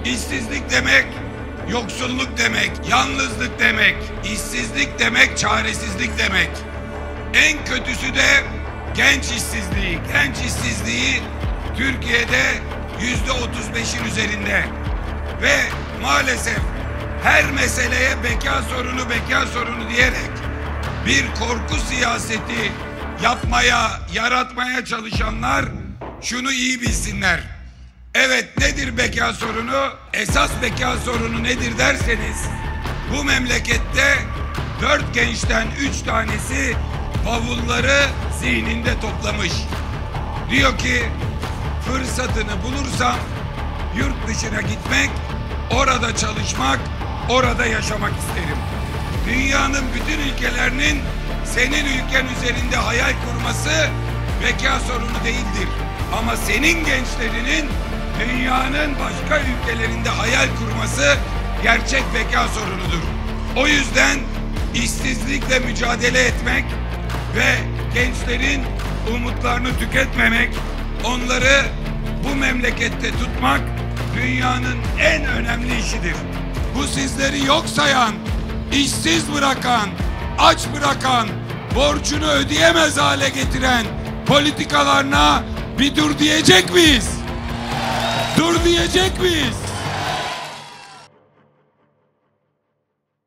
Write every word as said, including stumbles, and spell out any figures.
İşsizlik demek yoksulluk demek, yalnızlık demek, işsizlik demek, çaresizlik demek. En kötüsü de genç işsizliği. Genç işsizliği Türkiye'de yüzde otuz beşin üzerinde. Ve maalesef her meseleye beka sorunu, beka sorunu diyerek bir korku siyaseti yapmaya, yaratmaya çalışanlar şunu iyi bilsinler. Evet, nedir beka sorunu? Esas beka sorunu nedir derseniz, bu memlekette dört gençten üç tanesi bavulları zihninde toplamış. Diyor ki, fırsatını bulursam yurt dışına gitmek, orada çalışmak, orada yaşamak isterim. Dünyanın bütün ülkelerinin senin ülken üzerinde hayal kurması beka sorunu değildir. Ama senin gençlerinin dünyanın başka ülkelerinde hayal kurması gerçek beka sorunudur. O yüzden işsizlikle mücadele etmek ve gençlerin umutlarını tüketmemek, onları bu memlekette tutmak dünyanın en önemli işidir. Bu sizleri yok sayan, işsiz bırakan, aç bırakan, borcunu ödeyemez hale getiren politikalarına bir dur diyecek miyiz? Dur diyecek miyiz?